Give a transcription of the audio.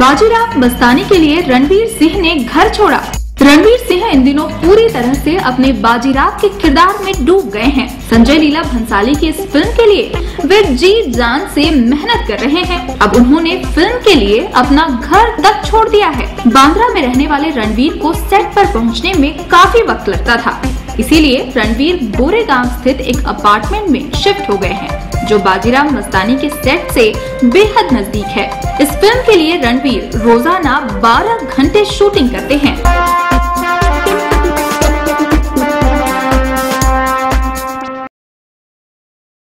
बाजीराव मस्तानी के लिए रणवीर सिंह ने घर छोड़ा। रणवीर सिंह इन दिनों पूरी तरह से अपने बाजीराव के किरदार में डूब गए हैं। संजय लीला भंसाली की इस फिल्म के लिए वे जी जान से मेहनत कर रहे हैं। अब उन्होंने फिल्म के लिए अपना घर तक छोड़ दिया है। बांद्रा में रहने वाले रणवीर को सेट पर पहुंचने में काफी वक्त लगता था, इसीलिए रणवीर गोरेगांव स्थित एक अपार्टमेंट में शिफ्ट हो गए हैं, जो बाजीराव मस्तानी के सेट से बेहद नजदीक है। इस फिल्म के लिए रणवीर रोजाना 12 घंटे शूटिंग करते हैं।